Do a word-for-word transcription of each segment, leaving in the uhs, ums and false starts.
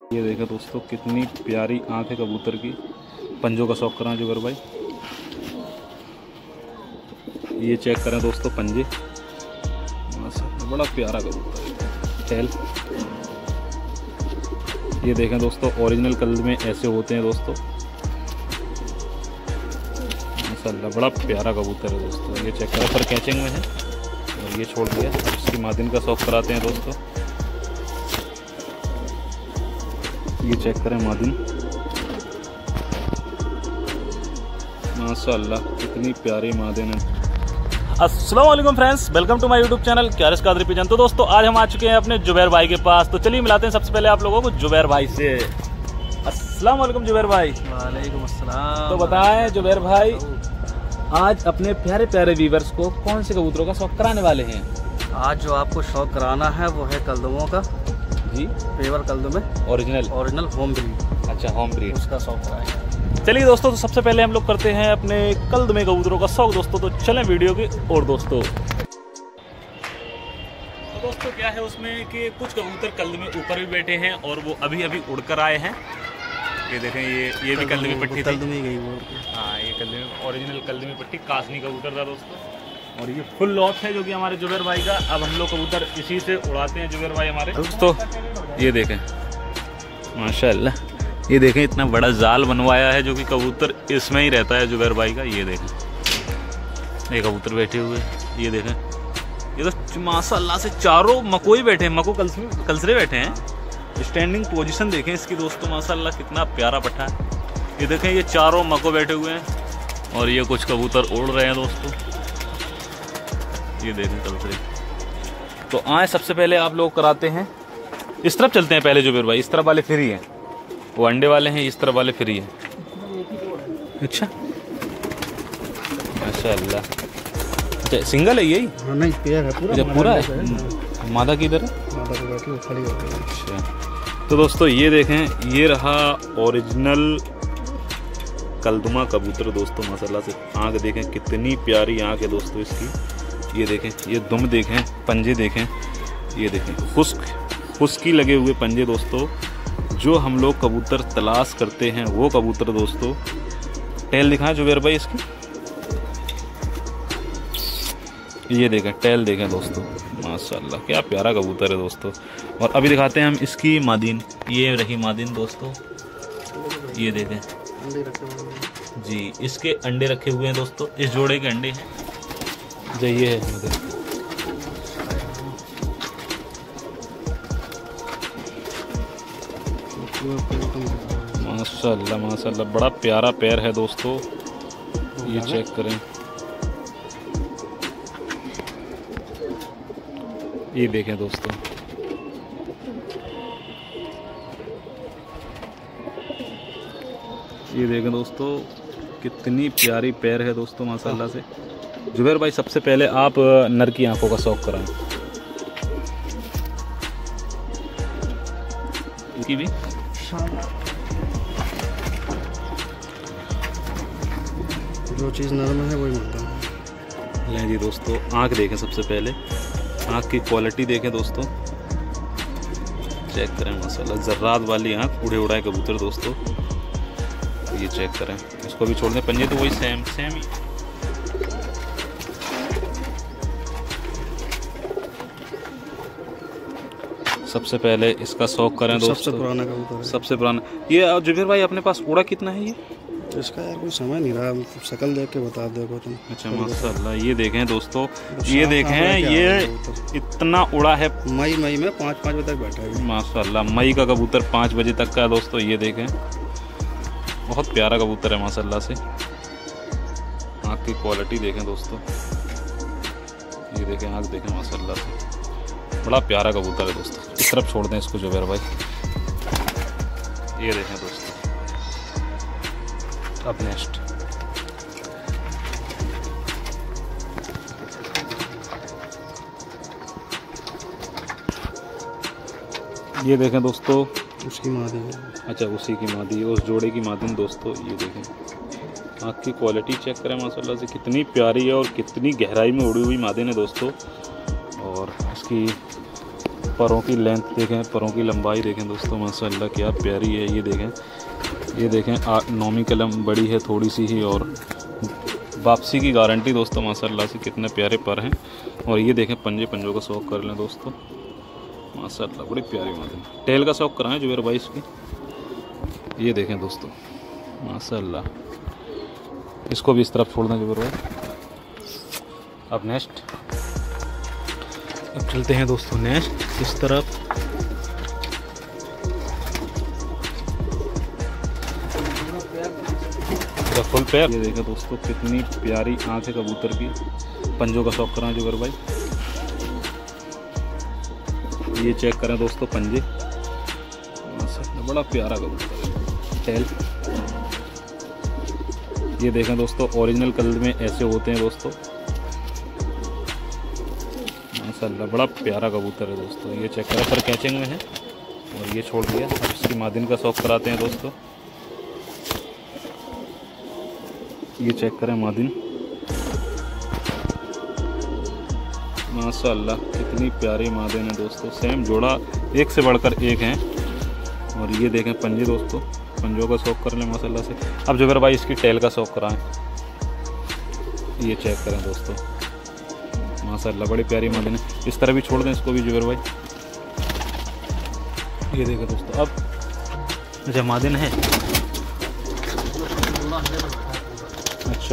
ये देखें दोस्तों कितनी प्यारी आंख है कबूतर की। पंजों का शौक करा जुगर भाई, ये चेक करें दोस्तों पंजे, बड़ा प्यारा कबूतर है। टैल ये देखें दोस्तों, ओरिजिनल कलर में ऐसे होते हैं दोस्तों, माशाल्लाह बड़ा प्यारा कबूतर है दोस्तों। ये चेक करें, पर कैचिंग में है और ये छोड़ दिया। इसकी मादिन का शौक कराते हैं दोस्तों। ये चेक करें मादिन, माशाल्लाह कितनी प्यारी मादिन है। अस्सलाम वालेकुम friends, welcome to my YouTube channel क्यारिस कादरी पिजन। तो दोस्तों आज हम आ चुके हैं अपने जुबैर भाई के पास, तो चलिए मिलाते हैं सबसे पहले आप लोगों को जुबैर भाई से। अस्सलाम वालेकुम जुबैर भाई। वालेकुम अस्सलाम। तो बताएं जुबैर भाई, आज अपने प्यारे प्यारे व्यूअर्स को कौन से कबूतरों का शौक कराने वाले हैं? आज जो आपको शौक कराना है वो है कलदमों का जी, पेवर कलदमे ओरिजिनल ओरिजिनल होम ब्रीड। अच्छा, होम ब्रीड, उसका शौक कराएंगे। चलिए दोस्तों, तो सबसे पहले हम लोग करते हैं अपने कलदमे कबूतरों का शौक दोस्तों। तो चलें वीडियो की और दोस्तों। तो दोस्तों क्या है उसमें कि कुछ कबूतर कलदमे ऊपर भी बैठे हैं और वो अभी अभी उड़कर आए हैं। ये देखें, ये ये भी कलदमी पट्टी कलदमी गई वो। हाँ, ये कलदमी ओरिजिनल कलदमी पट्टी कासनी कबूतर था दोस्तों, और ये फुल लॉट है जो कि हमारे जुबैर भाई का। अब हम लोग कबूतर इसी से उड़ाते हैं जुबैर भाई हमारे दोस्तों। ये देखें माशाल्लाह, ये देखें इतना बड़ा जाल बनवाया है जो कि कबूतर इसमें ही रहता है जुबैर भाई का। ये देखें, ये कबूतर बैठे हुए, ये देखें, ये तो माशाल्लाह से चारों मकोई बैठे हैं, मको कलसरे कलसरे बैठे हैं। स्टैंडिंग पोजीशन देखें इसकी दोस्तों, माशाल्लाह कितना प्यारा पट्टा है। ये देखें, ये चारों मको बैठे हुए हैं और ये कुछ कबूतर उड़ रहे हैं दोस्तों। ये देखें कलसरे। तो आए सबसे पहले आप लोग कराते हैं, इस तरफ चलते हैं पहले जुबैर भाई। इस तरफ वाले फ्री हैं, वो अंडे वाले हैं, इस तरफ वाले फ्री हैं। अच्छा माशाल्लाह, अच्छा सिंगल है यही? हाँ, नहीं पेयर है पूरा। अच्छा पूरा है। मादा किधर है? मादा को बैठी वो खड़ी हो गई। अच्छा, तो दोस्तों ये देखें, ये रहा ओरिजिनल कलदुमा कबूतर दोस्तों। माशाल्लाह से आँख देखें, कितनी प्यारी आँख है दोस्तों इसकी। ये देखें, ये दुम देखें, पंजे देखें, ये देखें खुश्क खुश्की लगे हुए पंजे दोस्तों। जो हम लोग कबूतर तलाश करते हैं वो कबूतर दोस्तों। टैल दिखाएं जुबैर भाई इसकी, ये देखें टैल देखें दोस्तों, माशाल्लाह क्या प्यारा कबूतर है दोस्तों। और अभी दिखाते हैं हम इसकी मादिन। ये रही मादिन दोस्तों, ये देखें जी, इसके अंडे रखे हुए हैं दोस्तों, इस जोड़े के अंडे हैं जी। ये है माशाल्लाह माशाल्लाह, बड़ा प्यारा पैर है दोस्तों। ये चेक करें, ये देखें दोस्तों, ये देखें दोस्तों कितनी प्यारी पैर है दोस्तों माशाल्लाह से। जुबैर भाई सबसे पहले आप नर की आंखों का शौक कराएं। इसकी भी जो चीज़ नरम है वही मिलता है। लें जी दोस्तों, आँख देखें सबसे पहले, आँख की क्वालिटी देखें दोस्तों, चेक करें माशाल्लाह, जर्रात वाली आँख, उड़े उड़ाए कबूतर दोस्तों। ये चेक करें, इसको भी छोड़ दें, पंजे तो वही सेम सेम ही। सबसे पहले इसका शौक करें दोस्तों। सबसे पुराना कबूतर, सबसे पुराना। ये जुबैर भाई अपने पास उड़ा कितना है ये? इसका यार कोई समझ नहीं रहा, शक्ल देख के बता दो तुम। अच्छा माशाल्लाह, ये देखें दोस्तों, ये देखें, ये इतना उड़ा है। मई मई में पाँच पाँच बजे तक बैठा है माशाल्लाह, मई का कबूतर पाँच बजे तक का है दोस्तों। ये देखें, बहुत प्यारा कबूतर है माशाल्लाह से। आँख की क्वालिटी देखें दोस्तों, ये देखें आँख देखें माशाल्लाह से, बड़ा प्यारा कबूतर है दोस्तों। इस तरफ छोड़ दें इसको जुबैर भाई। ये देखें दोस्तों, अब नेक्स्ट ये देखें दोस्तों, उसकी मादी है। अच्छा उसी की मादी, उस जोड़े की मादी दोस्तों। ये देखें, आँख की क्वालिटी चेक करें माशाल्लाह से, कितनी प्यारी है और कितनी गहराई में उड़ी हुई मादिन है दोस्तों। और इसकी परों की लेंथ देखें, परों की लंबाई देखें दोस्तों, माशाल्लाह क्या प्यारी है। ये देखें, ये देखें नौमी कलम बड़ी है थोड़ी सी ही, और वापसी की गारंटी दोस्तों माशाल्लाह से। कितने प्यारे पर हैं। और ये देखें पंजे, पंजों का शौक़ कर लें दोस्तों माशाल्लाह, बड़ी प्यारी मादिन। टेल का शौक़ कराएं जुबैर भाई इसकी। ये देखें दोस्तों माशाल्लाह, इसको भी इस तरफ छोड़ दें जुबैर भाई। अब नेक्स्ट, अब चलते हैं दोस्तों नेक्स्ट इस तरफ। फुल पैर, ये देखें दोस्तों कितनी प्यारी आँख है कबूतर की। पंजों का शौक़ करें जुबैर भाई। ये चेक करें दोस्तों पंजे, बड़ा प्यारा कबूतर है। टेल, ये देखें दोस्तों ओरिजिनल कलर में ऐसे होते हैं दोस्तों माशाल्लाह, बड़ा प्यारा कबूतर है दोस्तों। ये चेक करें पर कैचिंग में है, और ये छोड़ दिया। अब इसकी मादिन का शौक़ कराते हैं दोस्तों। ये चेक करें मादिन माशाल्लाह, कितनी प्यारी मादिन है दोस्तों। सेम जोड़ा, एक से बढ़कर एक हैं। और ये देखें पंजे दोस्तों, पंजों का शौक़ कर लें माशाल्लाह से। अब जुबैर भाई इसकी टेल का शौक़ कराएं। ये चेक करें दोस्तों माशाल्लाह, बड़ी प्यारी मादिन है। इस तरह भी छोड़ दें इसको भी जुबैर भाई। ये देखें दोस्तों, अब अच्छा मादिन है, अच्छा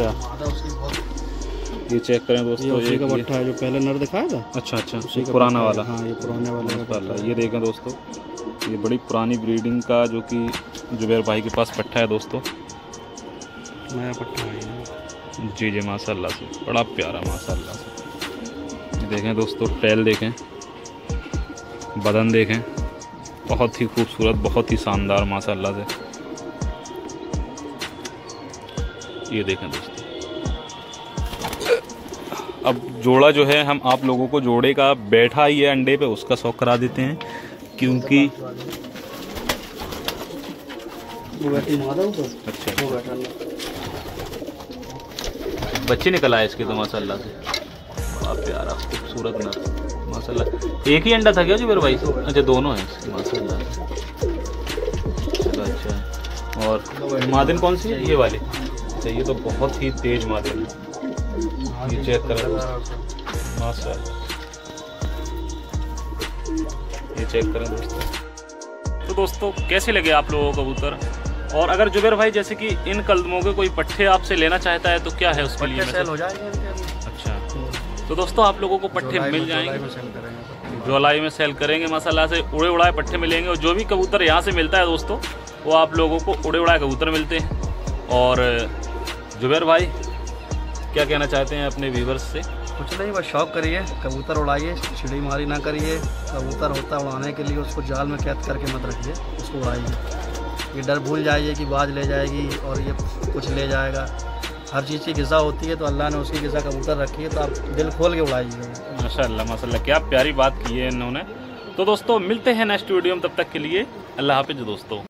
ये चेक करें दोस्तों। ये उसी का पट्ठा है जो पहले नर दिखाया था। अच्छा अच्छा, पुराना वाला। हाँ ये पुराने वाला। ये देखें दोस्तों, ये बड़ी पुरानी ब्रीडिंग का जो कि जुबैर भाई के पास पट्ठा है दोस्तों, नया पट्ठा है जी जी माशाल्लाह से, बड़ा प्यारा माशाल्लाह से। ये देखें दोस्तों टेल देखें, बदन देखें, बहुत ही खूबसूरत, बहुत ही शानदार माशाल्लाह से। ये देखें दोस्तों, अब जोड़ा जो है हम आप लोगों को जोड़े का बैठा ही है अंडे पे, उसका शौक़ करा देते हैं, क्योंकि अच्छा बच्चे निकल आए इसके तो माशाल्लाह से, बड़ा प्यारा खूबसूरत नर माशाल्लाह। एक ही अंडा था क्या जुबैर भाई? अच्छा दोनों हैं इसके माशाल्लाह। अच्छा, और मादिन कौन सी है? ये वाली। अच्छा, ये तो बहुत ही तेज मादिन है। ये चेक करें माशाल्लाह, ये चेक करें दोस्तों। तो दोस्तों कैसे लगे आप लोगों को कबूतर? और अगर जुबैर भाई जैसे कि इन कलमों के कोई पट्टे आपसे लेना चाहता है तो क्या है उसके लिए? सेल हो जाएंगे। अच्छा, तो दोस्तों आप लोगों को पट्टे मिल जाएंगे, जुलाई में सेल करेंगे माशाल्लाह से। उड़े उड़ाए पट्टे मिलेंगे, और जो भी कबूतर यहाँ से मिलता है दोस्तों वो आप लोगों को उड़े उड़ाए कबूतर मिलते हैं। और जुबैर भाई क्या कहना चाहते हैं अपने व्यूवर्स से? कुछ नहीं, बस शौक करिए, कबूतर उड़ाइए, चिड़ी मारी ना करिए। कबूतर होता है उड़ाने के लिए, उसको जाल में कैद करके मत रखिए, उसको उड़ाइए। ये डर भूल जाइए कि बाज ले जाएगी और ये कुछ ले जाएगा। हर चीज़ की ग़िज़ा होती है, तो अल्लाह ने उसकी ग़िज़ा कबूतर रखी है, तो आप दिल खोल के उड़ाइए। माशाल्लाह माशाल्लाह, क्या प्यारी बात की है इन्होंने। तो दोस्तों मिलते हैं नेक्स्ट वीडियो में, तब तक के लिए अल्लाह हाफ़िज़ दोस्तों।